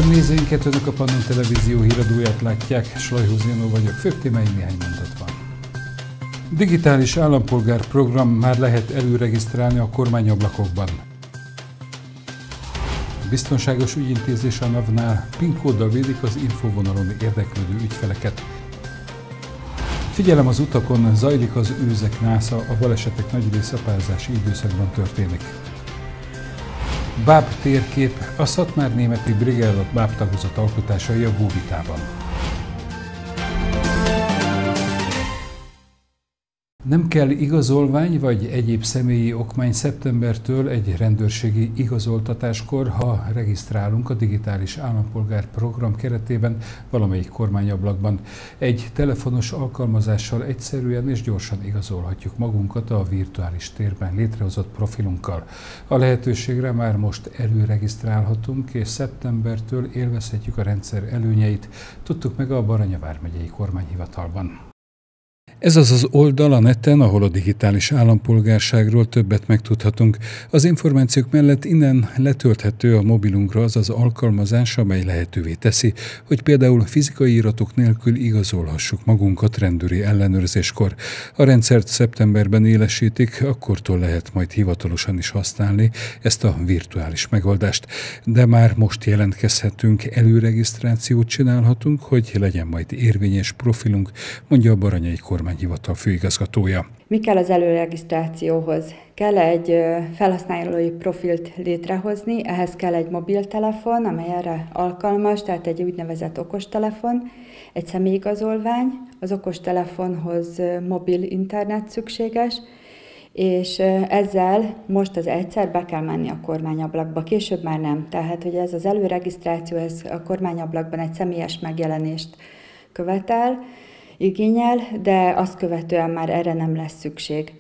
Üdvözlöm nézőinket, Önök a Pannon Televízió híradóját látják, Slajhoz Jenő vagyok, főbb témái néhány mondatban. Digitális állampolgár program már lehet előregisztrálni a kormányablakokban. Biztonságos ügyintézés a NAV-nál, PIN kóddal védik az infovonalon érdeklődő ügyfeleket. Figyelem az utakon, zajlik az őzek násza, a balesetek nagy része párzási időszakban történik. Báb térkép, a szatmárnémeti brigádat bábtagozat alkotásai a Bóvitában. Nem kell igazolvány vagy egyéb személyi okmány szeptembertől egy rendőrségi igazoltatáskor, ha regisztrálunk a digitális állampolgár program keretében valamelyik kormányablakban. Egy telefonos alkalmazással egyszerűen és gyorsan igazolhatjuk magunkat a virtuális térben létrehozott profilunkkal. A lehetőségre már most előregisztrálhatunk, és szeptembertől élvezhetjük a rendszer előnyeit, tudtuk meg a Baranya vármegyei kormányhivatalban. Ez az az oldal a neten, ahol a digitális állampolgárságról többet megtudhatunk. Az információk mellett innen letölthető a mobilunkra az az alkalmazás, amely lehetővé teszi, hogy például fizikai iratok nélkül igazolhassuk magunkat rendőri ellenőrzéskor. A rendszert szeptemberben élesítik, akkortól lehet majd hivatalosan is használni ezt a virtuális megoldást. De már most jelentkezhetünk, előregisztrációt csinálhatunk, hogy legyen majd érvényes profilunk, mondja a Baranyai Kormányhivatal főigazgatója. Mi kell az előregisztrációhoz? Kell egy felhasználói profilt létrehozni, ehhez kell egy mobiltelefon, amely erre alkalmas, tehát egy úgynevezett okostelefon, egy személyigazolvány, az okostelefonhoz mobil internet szükséges, és ezzel most az egyszer be kell menni a kormányablakba, később már nem. Tehát, hogy ez az előregisztráció, ez a kormányablakban egy személyes megjelenést követel, igényel, de azt követően már erre nem lesz szükség.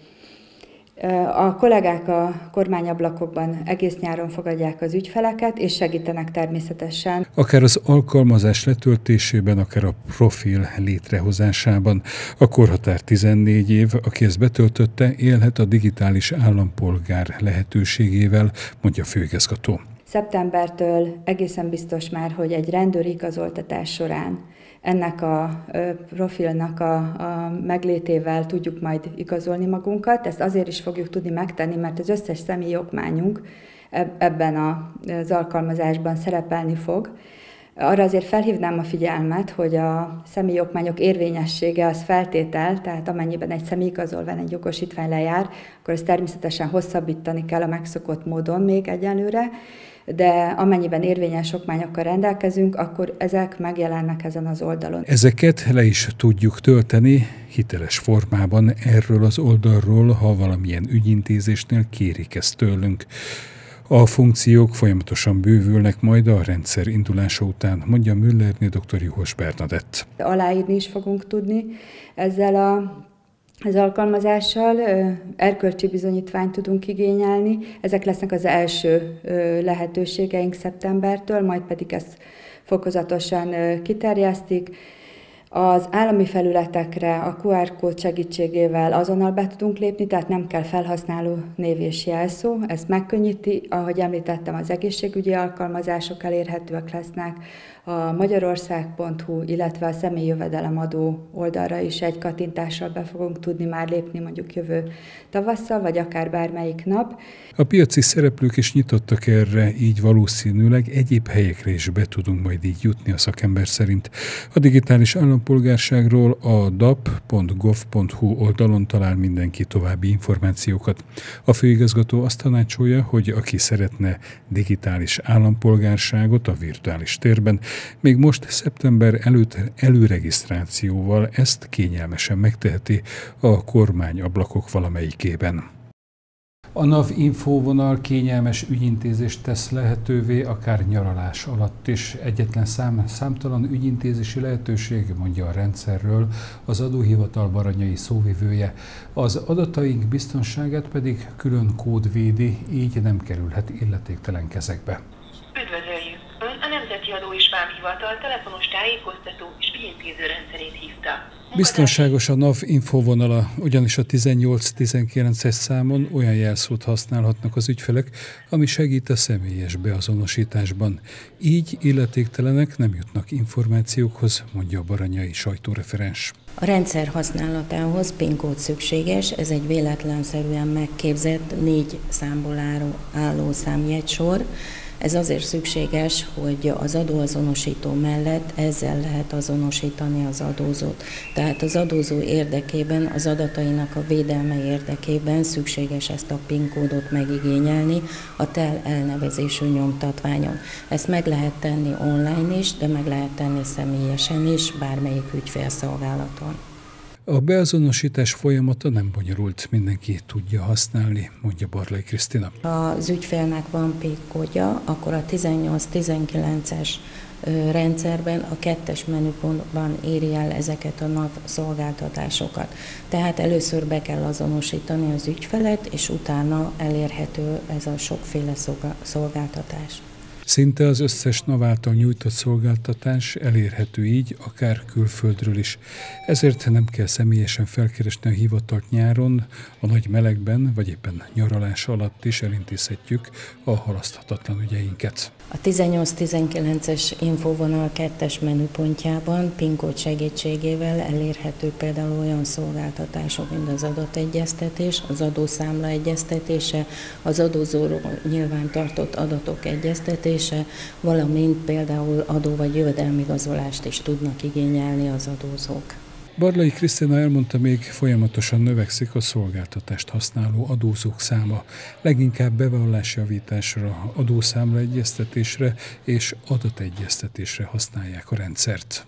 A kollégák a kormányablakokban egész nyáron fogadják az ügyfeleket, és segítenek természetesen. Akár az alkalmazás letöltésében, akár a profil létrehozásában. A korhatár 14 év, aki ezt betöltötte, élhet a digitális állampolgár lehetőségével, mondja a főigazgató. Szeptembertől egészen biztos már, hogy egy rendőri igazoltatás során ennek a profilnak a meglétével tudjuk majd igazolni magunkat. Ezt azért is fogjuk tudni megtenni, mert az összes személyi okmányunk ebben az alkalmazásban szerepelni fog. Arra azért felhívnám a figyelmet, hogy a személyi okmányok érvényessége az feltétel, tehát amennyiben egy személyigazolvány, egy jogosítvány lejár, akkor ezt természetesen hosszabbítani kell a megszokott módon még egyelőre, de amennyiben érvényes okmányokkal rendelkezünk, akkor ezek megjelennek ezen az oldalon. Ezeket le is tudjuk tölteni hiteles formában erről az oldalról, ha valamilyen ügyintézésnél kérik ezt tőlünk. A funkciók folyamatosan bővülnek majd a rendszer indulása után, mondja Müllerné dr. Juhos Bernadett. Aláírni is fogunk tudni ezzel az alkalmazással, erkölcsi bizonyítványt tudunk igényelni. Ezek lesznek az első lehetőségeink szeptembertől, majd pedig ezt fokozatosan kiterjesztik. Az állami felületekre a QR kód segítségével azonnal be tudunk lépni, tehát nem kell felhasználó név és jelszó. Ez megkönnyíti, ahogy említettem, az egészségügyi alkalmazások elérhetőek lesznek, a magyarország.hu, illetve a személyi jövedelemadó oldalra is egy kattintással be fogunk tudni már lépni mondjuk jövő tavasszal, vagy akár bármelyik nap. A piaci szereplők is nyitottak erre, így valószínűleg egyéb helyekre is be tudunk majd így jutni a szakember szerint. A digitális állampolgárságról a dap.gov.hu oldalon talál mindenki további információkat. A főigazgató azt tanácsolja, hogy aki szeretne digitális állampolgárságot a virtuális térben, még most szeptember előtt előregisztrációval ezt kényelmesen megteheti a kormányablakok valamelyikében. A NAV infóvonal kényelmes ügyintézést tesz lehetővé, akár nyaralás alatt is. Egyetlen számtalan ügyintézési lehetőség, mondja a rendszerről az adóhivatal baranyai szóvivője. Az adataink biztonságát pedig külön kód védi, így nem kerülhet illetéktelen kezekbe. Üdvözöljük! Ön a Nemzeti Adó és Vámhivatal telefonos tájékoztató és ügyintéző rendszerét hívta. Biztonságos a NAV infovonala, ugyanis a 18-19-es számon olyan jelszót használhatnak az ügyfelek, ami segít a személyes beazonosításban. Így illetéktelenek nem jutnak információkhoz, mondja a baranyai sajtóreferens. A rendszer használatához PIN kód szükséges, ez egy véletlenszerűen megképzett 4 számból álló számjegysor. Ez azért szükséges, hogy az adóazonosító mellett ezzel lehet azonosítani az adózót. Tehát az adózó érdekében, az adatainak a védelme érdekében szükséges ezt a PIN kódot megigényelni a TEL elnevezésű nyomtatványon. Ezt meg lehet tenni online is, de meg lehet tenni személyesen is, bármelyik ügyfélszolgálaton. A beazonosítás folyamata nem bonyolult, mindenki tudja használni, mondja Barlay Krisztina. Ha az ügyfélnek van PIN kódja, akkor a 18-19-es rendszerben a 2-es menüpontban éri el ezeket a NAV szolgáltatásokat. Tehát először be kell azonosítani az ügyfelet, és utána elérhető ez a sokféle szolgáltatás. Szinte az összes NAV által nyújtott szolgáltatás elérhető így, akár külföldről is. Ezért nem kell személyesen felkeresni a hivatalt nyáron, a nagy melegben, vagy éppen nyaralás alatt is elintézhetjük a halaszthatatlan ügyeinket. A 18-19-es infovonal 2-es menüpontjában PIN kód segítségével elérhető például olyan szolgáltatások, mint az adategyeztetés, az adószámla egyeztetése, az adózóról nyilvántartott adatok egyeztetése, valamint például adó- vagy jövedelmigazolást is tudnak igényelni az adózók. Barlay Krisztina elmondta még, folyamatosan növekszik a szolgáltatást használó adózók száma. Leginkább bevallásjavításra, adószámla egyeztetésre és adategyeztetésre használják a rendszert.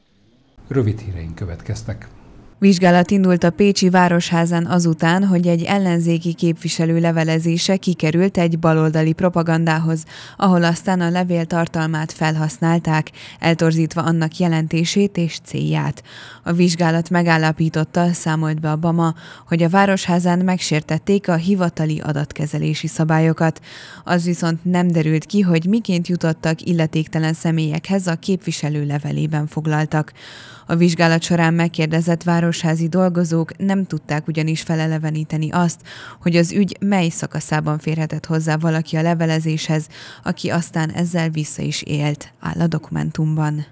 Rövid híreink következtek. Vizsgálat indult a pécsi Városházán azután, hogy egy ellenzéki képviselő levelezése kikerült egy baloldali propagandához, ahol aztán a levél tartalmát felhasználták, eltorzítva annak jelentését és célját. A vizsgálat megállapította, számolt be a BAMA, hogy a Városházán megsértették a hivatali adatkezelési szabályokat. Az viszont nem derült ki, hogy miként jutottak illetéktelen személyekhez a képviselő levelében foglaltak. A vizsgálat során megkérdezett városházi dolgozók nem tudták ugyanis feleleveníteni azt, hogy az ügy mely szakaszában férhetett hozzá valaki a levelezéshez, aki aztán ezzel vissza is élt, áll a dokumentumban.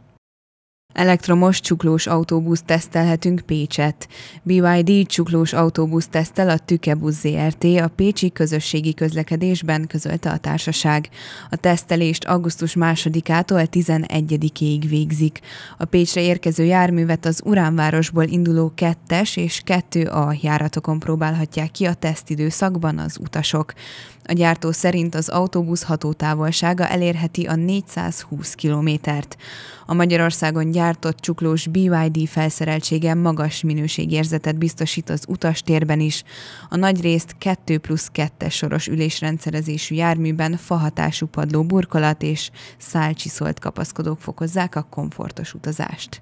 Elektromos csuklós autóbuszt tesztelhetünk Pécset. BYD csuklós autóbusz tesztel a Tükebusz Zrt. A pécsi közösségi közlekedésben, közölte a társaság. A tesztelést augusztus 2-ától 11-ig végzik. A Pécsre érkező járművet az Uránvárosból induló 2-es és 2A járatokon próbálhatják ki a tesztidőszakban az utasok. A gyártó szerint az autóbusz hatótávolsága elérheti a 420 kilométert. A Magyarországon gyártott csuklós BYD felszereltsége magas minőségérzetet biztosít az utastérben is. A nagyrészt 2+2-es soros ülésrendszerezésű járműben fahatású padló burkolat és szálcsiszolt kapaszkodók fokozzák a komfortos utazást.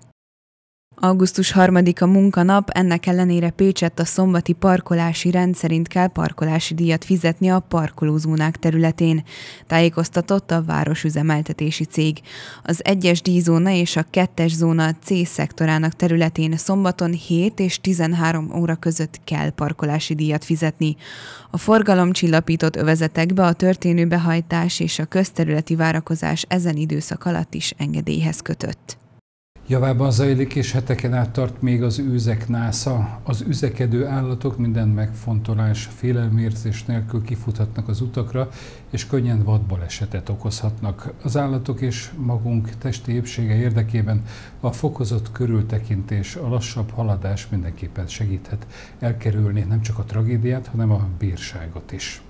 Augusztus 3-a munkanap, ennek ellenére Pécsett a szombati parkolási rend szerint kell parkolási díjat fizetni a parkolózónák területén, tájékoztatott a városüzemeltetési cég. Az 1-es díjzóna és a 2-es zóna C szektorának területén szombaton 7 és 13 óra között kell parkolási díjat fizetni. A forgalomcsillapított övezetekbe a történő behajtás és a közterületi várakozás ezen időszak alatt is engedélyhez kötött. Javában zajlik és heteken át tart még az őzek násza. Az üzekedő állatok minden megfontolás, félelmérzés nélkül kifuthatnak az utakra, és könnyen vadbalesetet okozhatnak. Az állatok és magunk testi épsége érdekében a fokozott körültekintés, a lassabb haladás mindenképpen segíthet elkerülni nem csak a tragédiát, hanem a bírságot is.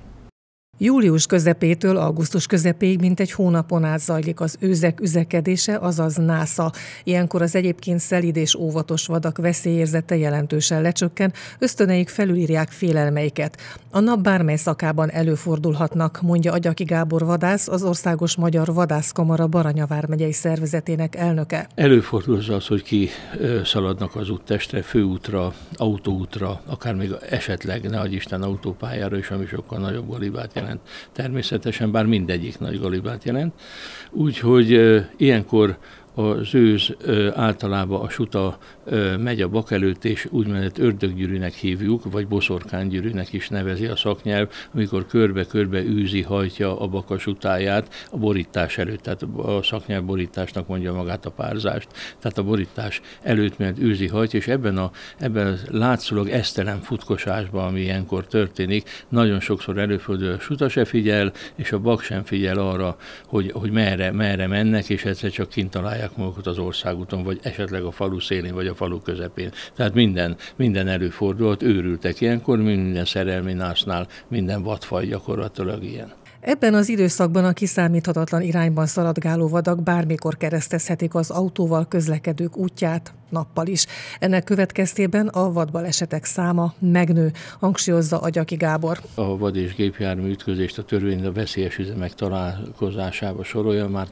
Július közepétől augusztus közepéig mintegy hónapon át zajlik az őzek üzekedése, azaz násza. Ilyenkor az egyébként szelíd és óvatos vadak veszélyérzete jelentősen lecsökken, ösztöneik felülírják félelmeiket. A nap bármely szakában előfordulhatnak, mondja Agyaki Gábor vadász, az Országos Magyar Vadászkamara Baranya vármegyei szervezetének elnöke. Előfordul az, hogy ki szaladnak az úttestre, főútra, autóútra, akár még esetleg, ne adj Isten, autópályára is, ami sokkal nagyobb galibát jelent. Természetesen, bár mindegyik nagy galibát jelent. Úgyhogy ilyenkor Az őz általában a suta megy a bak előtt, és úgynevezett ördöggyűrűnek hívjuk, vagy boszorkánygyűrűnek is nevezi a szaknyelv, amikor körbe-körbe űzi, hajtja a bak a sutáját a borítás előtt, tehát a szaknyelv borításnak mondja magát a párzást, tehát a borítás előtt mert űzi, hajtja, és ebben látszólag esztelen futkosásban, ami ilyenkor történik, nagyon sokszor előfordul, a suta se figyel, és a bak sem figyel arra, hogy merre mennek, és egyszer csak kint találják magukat az országúton, vagy esetleg a falu szélén, vagy a falu közepén. Tehát minden előfordulhat, őrültek ilyenkor, minden szerelmi násznál, minden vadfaj gyakorlatilag ilyen. Ebben az időszakban a kiszámíthatatlan irányban szaladgáló vadak bármikor keresztezhetik az autóval közlekedők útját, nappal is. Ennek következtében a vadbalesetek száma megnő, hangsúlyozza Agyaki Gábor. A vad- és gépjármű ütközést a törvény a veszélyes üzemek találkozásába sorolja már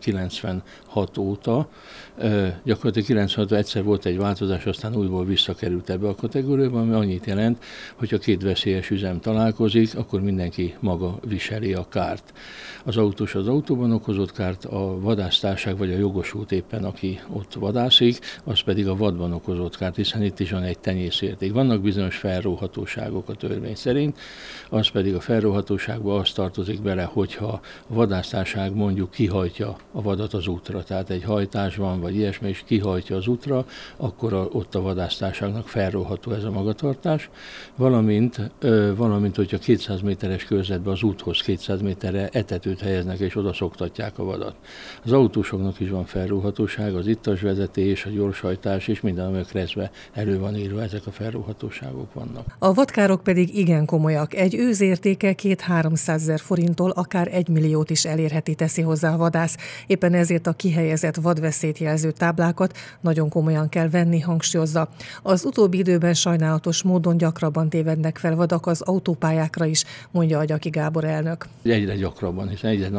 96 óta. Gyakorlatilag 96 egyszer volt egy változás, aztán újból visszakerült ebbe a kategóriába, ami annyit jelent, hogy ha két veszélyes üzem találkozik, akkor mindenki maga viseli a kárt. Az autós az autóban okozott kárt, a vadásztárság vagy a jogosult éppen, aki ott vadászik, az pedig a vadban okozott kárt, hiszen itt is van egy tenyészérték. Vannak bizonyos felróhatóságok a törvény szerint, az pedig a felróhatóságba az tartozik bele, hogyha a vadásztárság mondjuk kihajtja a vadat az útra, tehát egy hajtás van, vagy ilyesmi, és kihajtja az útra, akkor ott a vadásztárságnak felróható ez a magatartás, valamint hogyha 200 méteres körzetben az úthoz 200 méterre etetőt helyeznek, és oda szoktatják a vadat. Az autósoknak is van felróhatóság, az ittasvezetés, a gyorshajtás, és minden, amely keresztbe elő van írva, ezek a felróhatóságok vannak. A vadkárok pedig igen komolyak. Egy őz értéke 200-300 000 forinttól akár 1 milliót is elérheti, teszi hozzá a vadász. Éppen ezért a kihelyezett vadveszélyt jelző táblákat nagyon komolyan kell venni, hangsúlyozza. Az utóbbi időben sajnálatos módon gyakrabban tévednek fel vadak az autópályákra is, mondja Agyaki Gábor elnök. Egyre gyakrabban, hiszen egyre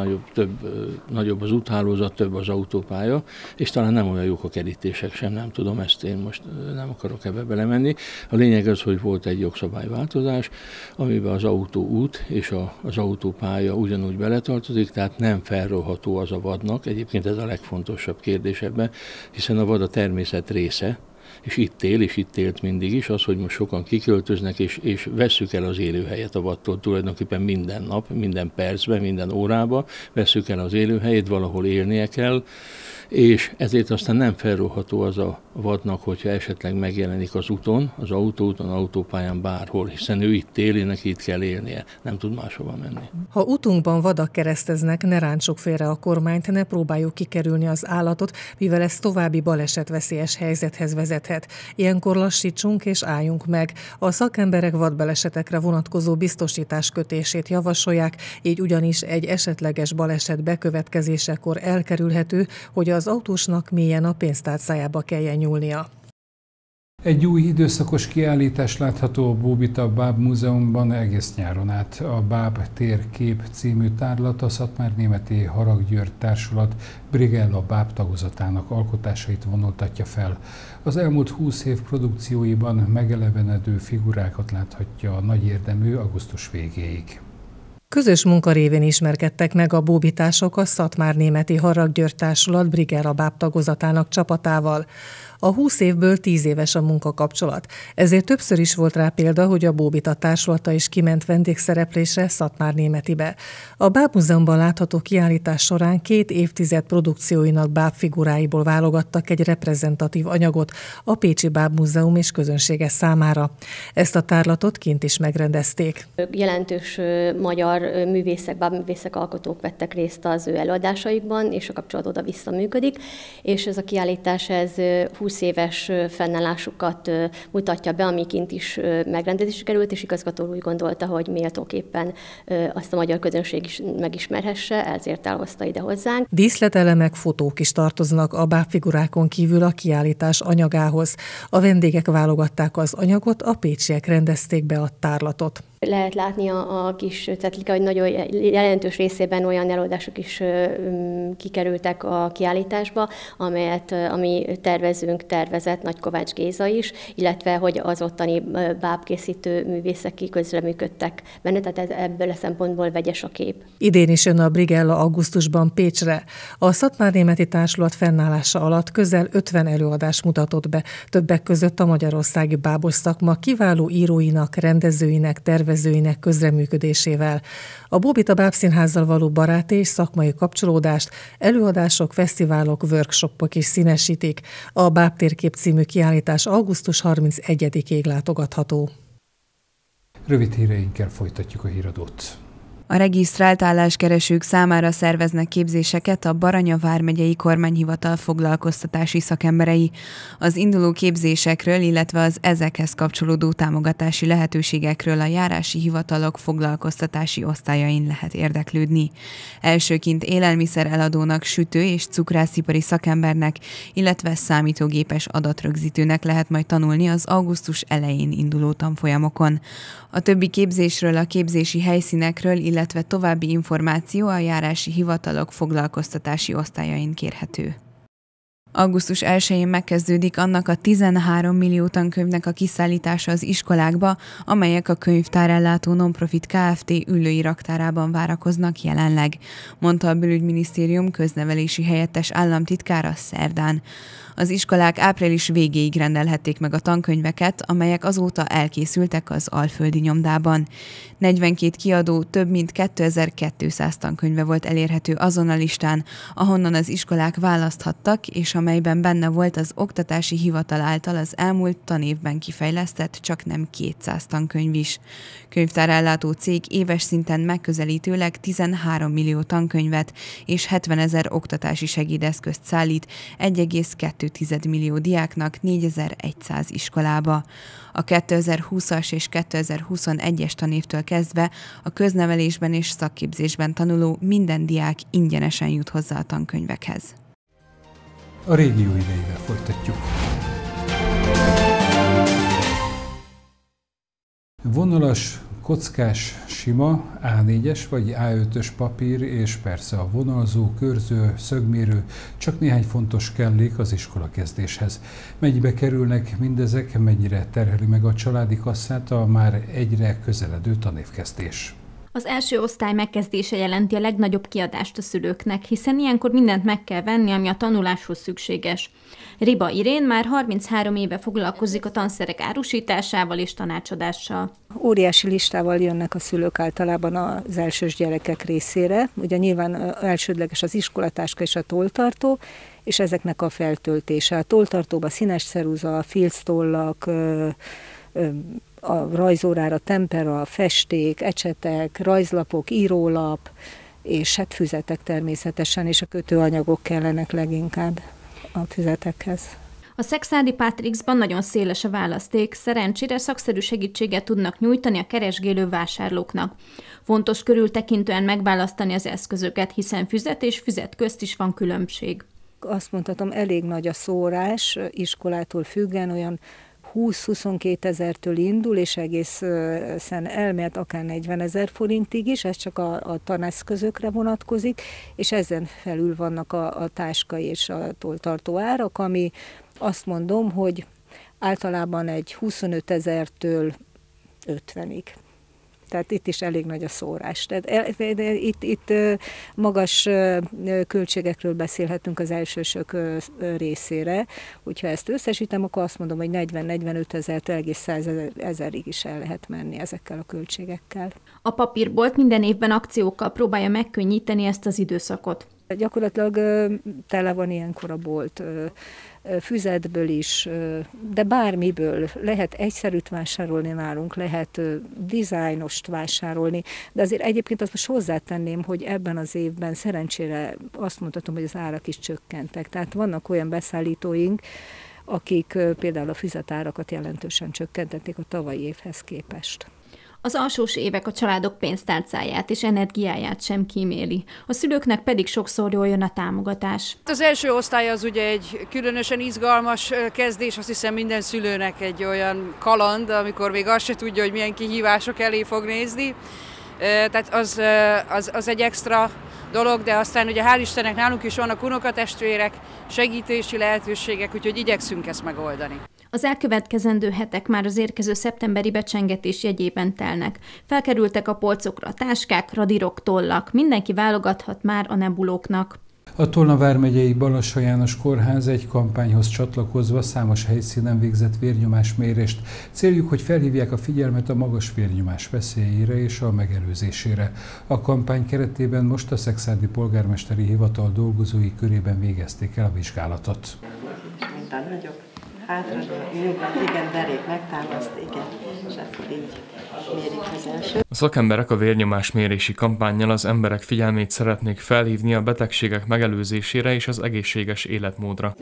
nagyobb az úthálózat, több az autópálya, és talán nem olyan jók a kerítések sem, nem tudom, ezt én most nem akarok ebbe belemenni. A lényeg az, hogy volt egy jogszabályváltozás, amiben az autóút és az autópálya ugyanúgy beletartozik, tehát nem felróható az a vadnak. Egyébként ez a legfontosabb kérdés ebben, hiszen a vad a természet része, és itt él, és itt élt mindig is, az, hogy most sokan kiköltöznek, és vesszük el az élőhelyet a vadtól tulajdonképpen minden nap, minden percben, minden órában, vesszük el az élőhelyét, valahol élnie kell, és ezért aztán nem felróható az a vadnak, hogyha esetleg megjelenik az úton, az autóúton, autópályán bárhol, hiszen ő itt él, neki itt kell élnie, nem tud máshova menni. Ha utunkban vadak kereszteznek, ne rántsuk félre a kormányt, ne próbáljuk kikerülni az állatot, mivel ez további balesetveszélyes helyzethez vezethet. Ilyenkor lassítsunk és álljunk meg. A szakemberek vadbalesetekre vonatkozó biztosítás kötését javasolják, így ugyanis egy esetleges baleset bekövetkezésekor elkerülhető, hogy az autósnak mélyen a pénztárcájába kelljen nyúlnia. Egy új időszakos kiállítás látható a Bóbita Báb Múzeumban egész nyáron át. A Báb térkép című tárlat a Szatmárnémeti Harag György Társulat Brigella Báb tagozatának alkotásait vonultatja fel. Az elmúlt 20 év produkcióiban megelevenedő figurákat láthatja a nagy érdemű augusztus végéig. Közös munka révén ismerkedtek meg a bóbitások a Szatmárnémeti Harag György Társulat Brigella Báb tagozatának csapatával. A 20 évből 10 éves a munkakapcsolat. Ezért többször is volt rá példa, hogy a Bóbita társulata is kiment vendégszereplésre Szatmárnémetibe. A Báb Múzeumban látható kiállítás során 2 évtized produkcióinak bábfiguráiból válogattak egy reprezentatív anyagot a Pécsi Báb Múzeum és közönsége számára. Ezt a tárlatot kint is megrendezték. Jelentős magyar művészek, bábművészek, alkotók vettek részt az ő előadásaikban, és a kapcsolat oda-vissza működik, és ez a kiállítás 20 éves fennállásukat mutatja be, ami kint is megrendezésre került, és igazgató úgy gondolta, hogy méltóképpen azt a magyar közönség is megismerhesse, ezért elhozta ide hozzánk. Díszletelemek, fotók is tartoznak a bábfigurákon kívül a kiállítás anyagához. A vendégek válogatták az anyagot, a pécsiek rendezték be a tárlatot. Lehet látni a kis cetlike, hogy nagyon jelentős részében olyan előadások is kikerültek a kiállításba, ami tervezett Nagykovács Géza is, illetve hogy az ottani bábkészítő művészek közreműködtek benne, tehát ebből a szempontból vegyes a kép. Idén is jön a Brigella augusztusban Pécsre. A Szatmárnémeti Társulat fennállása alatt közel 50 előadást mutatott be, többek között a magyarországi bábos szakma kiváló íróinak, rendezőinek, tervezőinek közreműködésével. A Bóbita Bábszínházzal való baráti és szakmai kapcsolódást előadások, fesztiválok, workshopok is színesítik. A Bábtérkép című kiállítás augusztus 31-ig látogatható. Rövid híreinkkel folytatjuk a híradót. A regisztrált álláskeresők számára szerveznek képzéseket a Baranya vármegyei kormányhivatal foglalkoztatási szakemberei. Az induló képzésekről, illetve az ezekhez kapcsolódó támogatási lehetőségekről a járási hivatalok foglalkoztatási osztályain lehet érdeklődni. Elsőként élelmiszer eladónak, sütő- és cukrászipari szakembernek, illetve számítógépes adatrögzítőnek lehet majd tanulni az augusztus elején induló tanfolyamokon. A többi képzésről, a képzési helyszínekről, illetve további információ a járási hivatalok foglalkoztatási osztályain kérhető. Augusztus 1-én megkezdődik annak a 13 millió tankönyvnek a kiszállítása az iskolákba, amelyek a könyvtárellátó Nonprofit Kft. Üllői raktárában várakoznak jelenleg, mondta a Belügyminisztérium köznevelési helyettes államtitkára szerdán. Az iskolák április végéig rendelhették meg a tankönyveket, amelyek azóta elkészültek az Alföldi Nyomdában. 42 kiadó több mint 2200 tankönyve volt elérhető azon a listán, ahonnan az iskolák választhattak, és amelyben benne volt az Oktatási Hivatal által az elmúlt tanévben kifejlesztett csaknem 200 tankönyv is. Könyvtárellátó cég éves szinten megközelítőleg 13 millió tankönyvet és 70 000 oktatási segédeszközt szállít 1,2 millió diáknak 4100 iskolába. A 2020-as és 2021-es tanévtől kezdve a köznevelésben és szakképzésben tanuló minden diák ingyenesen jut hozzá a tankönyvekhez. A régió idejével folytatjuk. Vonalas, kockás, sima, A4-es vagy A5-ös papír és persze a vonalzó, körző, szögmérő csak néhány fontos kellék az iskolakezdéshez. Mennyibe kerülnek mindezek, mennyire terheli meg a családi kasszát a már egyre közeledő tanévkezdés? Az első osztály megkezdése jelenti a legnagyobb kiadást a szülőknek, hiszen ilyenkor mindent meg kell venni, ami a tanuláshoz szükséges. Riba Irén már 33 éve foglalkozik a tanszerek árusításával és tanácsadással. Óriási listával jönnek a szülők általában az elsős gyerekek részére. Ugye nyilván elsődleges az iskolatáska és a tolltartó, és ezeknek a feltöltése. A tolltartóba színes ceruza, filctollak, a rajzórára tempera, festék, ecsetek, rajzlapok, írólap, és hát füzetek természetesen, és a kötőanyagok kellenek leginkább a füzetekhez. A Szekszárdi Pátrixban nagyon széles a választék, szerencsére szakszerű segítséget tudnak nyújtani a keresgélő vásárlóknak. Fontos körültekintően megválasztani az eszközöket, hiszen füzet és füzet közt is van különbség. Azt mondhatom, elég nagy a szórás, iskolától függen, olyan 20-22 ezertől indul, és egészen elmehet akár 40 000 forintig is, ez csak a taneszközökre vonatkozik, és ezen felül vannak a táska és a tolltartó árak, ami azt mondom, hogy általában egy 25 000-től 50-ig. Tehát itt is elég nagy a szórás. Tehát itt magas költségekről beszélhetünk az elsősök részére. Hogyha ezt összesítem, akkor azt mondom, hogy 40-45 ezertől egész 100 000-ig is el lehet menni ezekkel a költségekkel. A papírbolt minden évben akciókkal próbálja megkönnyíteni ezt az időszakot. Gyakorlatilag tele van ilyenkor a bolt, füzetből is, de bármiből. Lehet egyszerűt vásárolni nálunk, lehet dizájnost vásárolni, de azért egyébként azt most hozzátenném, hogy ebben az évben szerencsére azt mondhatom, hogy az árak is csökkentek. Tehát vannak olyan beszállítóink, akik például a füzetárakat jelentősen csökkentették a tavalyi évhez képest. Az alsós évek a családok pénztárcáját és energiáját sem kíméli. A szülőknek pedig sokszor jól jön a támogatás. Az első osztály az ugye egy különösen izgalmas kezdés, azt hiszem minden szülőnek egy olyan kaland, amikor még azt se tudja, hogy milyen kihívások elé fog nézni. Tehát az egy extra dolog, de aztán ugye hál' Istennek nálunk is vannak unokatestvérek, segítési lehetőségek, úgyhogy igyekszünk ezt megoldani. Az elkövetkezendő hetek már az érkező szeptemberi becsengetés jegyében telnek. Felkerültek a polcokra a táskák, radírok, tollak. Mindenki válogathat már a nebulóknak. A Tolna vármegyei Balassa János Kórház egy kampányhoz csatlakozva számos helyszínen végzett vérnyomásmérést. Céljuk, hogy felhívják a figyelmet a magas vérnyomás veszélyeire és a megelőzésére. A kampány keretében most a Szekszárdi Polgármesteri Hivatal dolgozói körében végezték el a vizsgálatot. Mintán nagyobb, hátra, igen, derék megtámaszt, igen, és akkor így mérik az első. A szakemberek a vérnyomásmérési kampánnyal az emberek figyelmét szeretnék felhívni a betegségek megelőzésére és az egészséges életmódra.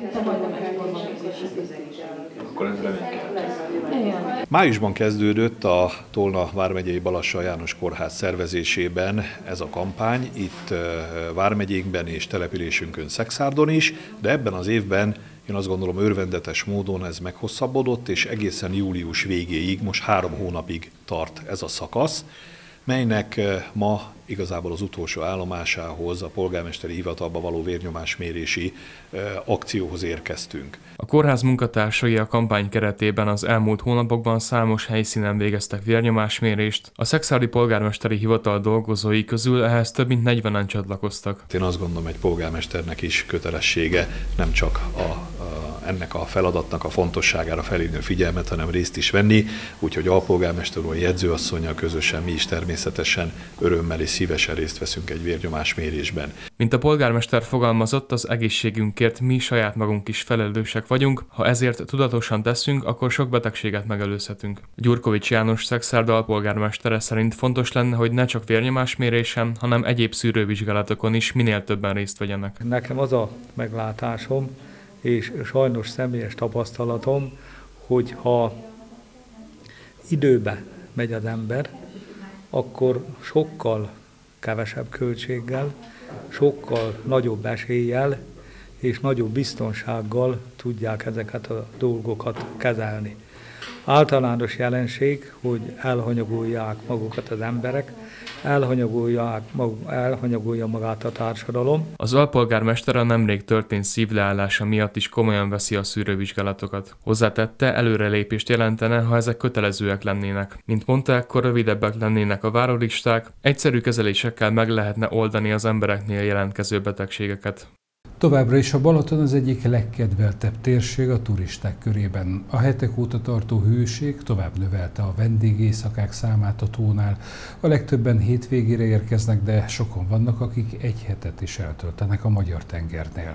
Májusban kezdődött a Tolna vármegyei Balassa János Kórház szervezésében ez a kampány, itt vármegyénkben és településünkön Szekszárdon is, de ebben az évben én azt gondolom örvendetes módon ez meghosszabbodott, és egészen július végéig, most 3 hónapig tart ez a szakasz, melynek ma igazából az utolsó állomásához, a polgármesteri hivatalba való vérnyomásmérési akcióhoz érkeztünk. A kórház munkatársai a kampány keretében az elmúlt hónapokban számos helyszínen végeztek vérnyomásmérést. A Szekszárdi Polgármesteri Hivatal dolgozói közül ehhez több mint 40-en csatlakoztak. Én azt gondolom, egy polgármesternek is kötelessége nem csak ennek a feladatnak a fontosságára felhívni a figyelmet, hanem részt is venni, úgyhogy a polgármester úr jegyzőasszonnyal közösen mi is természetesen örömmel és szívesen részt veszünk egy vérnyomásmérésben. Mint a polgármester fogalmazott, az egészségünkért mi saját magunk is felelősek vagyunk, ha ezért tudatosan teszünk, akkor sok betegséget megelőzhetünk. Gyurkovics János Szekszárd alpolgármestere szerint fontos lenne, hogy ne csak vérnyomásmérésen, hanem egyéb szűrővizsgálatokon is minél többen részt vegyenek. Nekem az a meglátásom, és sajnos személyes tapasztalatom, hogy ha időbe megy az ember, akkor sokkal kevesebb költséggel, sokkal nagyobb eséllyel és nagyobb biztonsággal tudják ezeket a dolgokat kezelni. Általános jelenség, hogy elhanyagolják magukat az emberek, elhanyagolja magát a társadalom. Az alpolgármester a nemrég történt szívleállása miatt is komolyan veszi a szűrővizsgálatokat. Hozzátette, előrelépést jelentene, ha ezek kötelezőek lennének. Mint mondta, ekkor rövidebbek lennének a várólisták, egyszerű kezelésekkel meg lehetne oldani az embereknél jelentkező betegségeket. Továbbra is a Balaton az egyik legkedveltebb térség a turisták körében. A hetek óta tartó hőség tovább növelte a vendégéjszakák számát a tónál. A legtöbben hétvégére érkeznek, de sokan vannak, akik egy hetet is eltöltenek a Magyar-tengernél.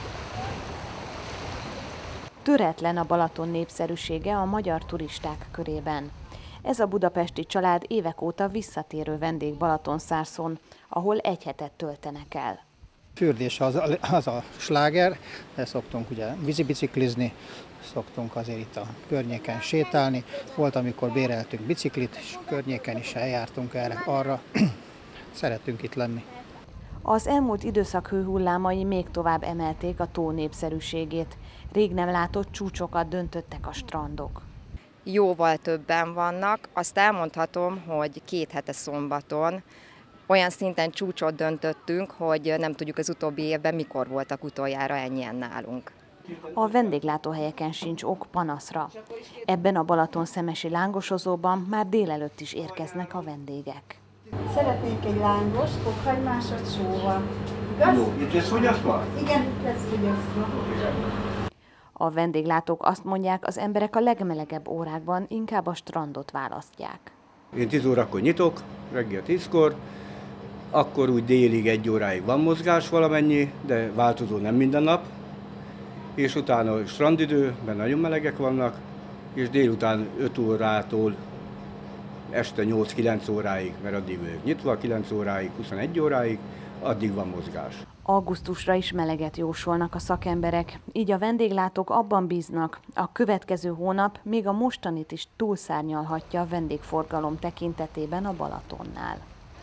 Töretlen a Balaton népszerűsége a magyar turisták körében. Ez a budapesti család évek óta visszatérő vendég Balatonszárszon, ahol egy hetet töltenek el. Fürdés az a sláger, de szoktunk ugye vízibiciklizni, szoktunk azért itt a környéken sétálni. Volt, amikor béreltünk biciklit, és környéken is eljártunk arra. Szeretünk itt lenni. Az elmúlt időszak hőhullámai még tovább emelték a tó népszerűségét. Rég nem látott csúcsokat döntöttek a strandok. Jóval többen vannak, azt elmondhatom, hogy 2 hete szombaton olyan szinten csúcsot döntöttünk, hogy nem tudjuk az utóbbi évben mikor voltak utoljára ennyien nálunk. A vendéglátóhelyeken sincs ok panaszra. Ebben a Balaton-szemesi lángosozóban már délelőtt is érkeznek a vendégek. Szeretnék egy lángost, fokhagymásat sóval. Igaz? Jó, itt lesz fogyasztva? Igen, itt lesz fogyasztva. A vendéglátók azt mondják, az emberek a legmelegebb órákban inkább a strandot választják. Én 10 órakor nyitok, reggel 10-kor, akkor úgy délig 1 óráig van mozgás valamennyi, de változó nem minden nap, és utána strandidő, mert nagyon melegek vannak, és délután 5 órától este 8-9 óráig, mert addig vagyok nyitva, 9 óráig, 21 óráig, addig van mozgás. Augusztusra is meleget jósolnak a szakemberek, így a vendéglátók abban bíznak, a következő hónap még a mostanit is túlszárnyalhatja a vendégforgalom tekintetében a Balatonnál.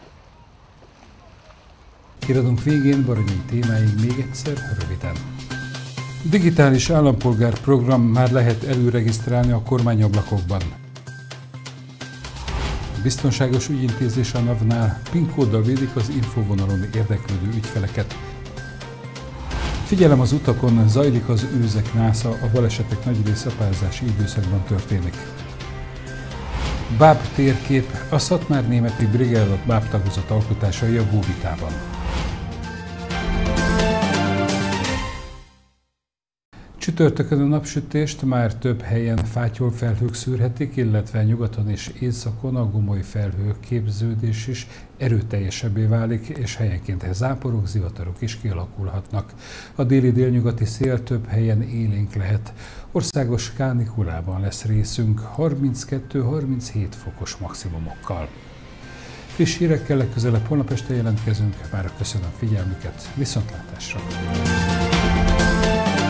Híradónk végén Baranyai témáig még egyszer röviden. Digitális állampolgár program már lehet előregisztrálni a kormányablakokban. Biztonságos ügyintézés a NAV-nál, PIN kóddal védik az infovonalon érdeklődő ügyfeleket. Figyelem az utakon, zajlik az őzek násza, a balesetek nagy része párzási időszakban történik. Báb térkép, a szatmárnémeti brigádat bábtagozat alkotásai a Bóvitában. Csütörtökön a napsütést már több helyen fátyolfelhők szűrhetik, illetve nyugaton és északon a gomoly felhő képződés is erőteljesebbé válik, és helyenként záporok, zivatarok is kialakulhatnak. A déli-délnyugati szél több helyen élénk lehet. Országos kánikulában lesz részünk 32-37 fokos maximumokkal. Friss hírekkel legközelebb holnap este jelentkezünk, mára köszönöm figyelmüket, viszontlátásra!